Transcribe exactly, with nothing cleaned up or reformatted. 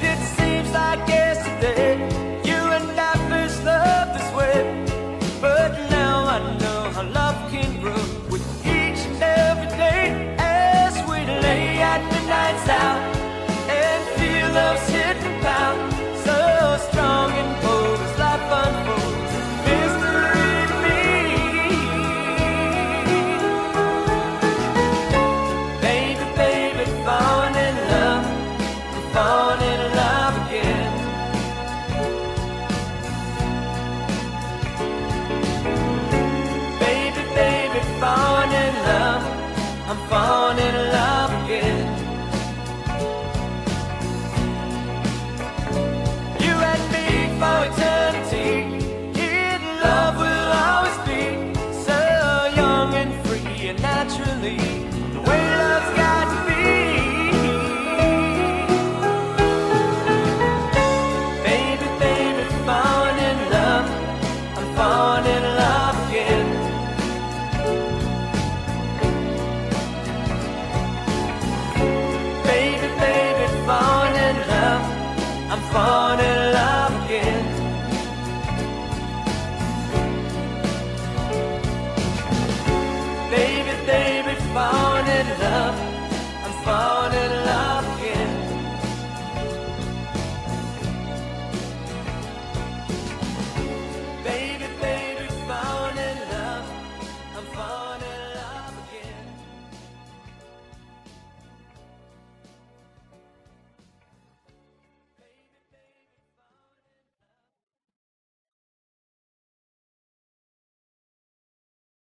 it seems like yesterday you and I first loved this way. But now I know how love can grow with each and every day. As we lay at midnight's out and feel love's hitting pound, so strong and bold as life unfolds, mystery to me. Baby, baby, falling in love, falling in love again. Baby, baby, falling in love, I'm falling in love again. You and me for eternity, in love will always be, so young and free and naturally, the way love's got to be. Baby, baby, falling in love, I'm falling in love again. Baby, baby, falling in love, I'm falling in love again. Baby, baby, falling in love, I'm falling